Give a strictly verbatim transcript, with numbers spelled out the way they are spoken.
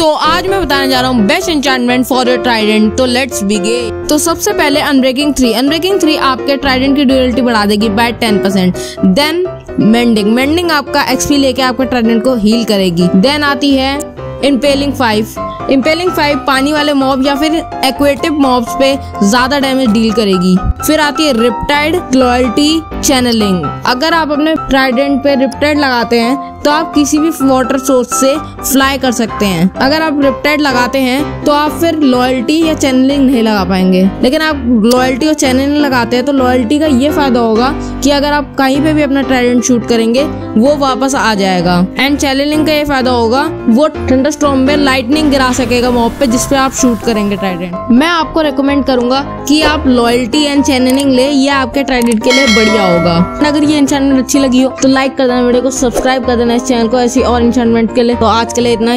तो आज मैं बताने जा रहा हूँ best enchantment for your trident. तो लेट्स बिगिन। तो सबसे पहले अनब्रेकिंग थ्री अनब्रेकिंग थ्री आपके ट्राइडेंट की ड्यूरेबिलिटी बढ़ा देगी by ten percent. Then mending mending आपका एक्सपी लेके आपके ट्राइडेंट को हील करेगी। देन आती है इम्पेलिंग फाइव इम्पेलिंग फाइव पानी वाले मॉब या फिर एक्वेटिव मॉब्स पे ज्यादा डैमेज डील करेगी। फिर आती है रिपटाइड लॉयल्टी चैनलिंग। अगर आप अपने ट्राइडेंट पे रिपटाइड लगाते हैं तो आप किसी भी वाटर सोर्स से फ्लाई कर सकते हैं। अगर आप रिपटाइड लगाते हैं तो आप फिर लॉयल्टी या चैनलिंग नहीं लगा पाएंगे, लेकिन आप लॉयल्टी और चैनलिंग लगाते हैं तो लॉयल्टी का ये फायदा होगा कि अगर आप कहीं पे भी अपना ट्राइडेंट शूट करेंगे वो वापस आ जाएगा। एंड चैनलिंग का ये फायदा होगा वो थंडरस्टॉर्म में लाइटनिंग गिरा सकेगा मॉब पे जिसपे आप शूट करेंगे ट्राइडेंट। मैं आपको रेकमेंड करूंगा कि आप लॉयल्टी एंड चैनलिंग ले, ये आपके ट्राइडेंट के लिए बढ़िया होगा। अगर ये एन्चेंटमेंट अच्छी लगी हो तो लाइक कर देना, वीडियो को सब्सक्राइब कर देना इस चैनल को ऐसी और एन्चेंटमेंट के लिए। तो आज के लिए इतना।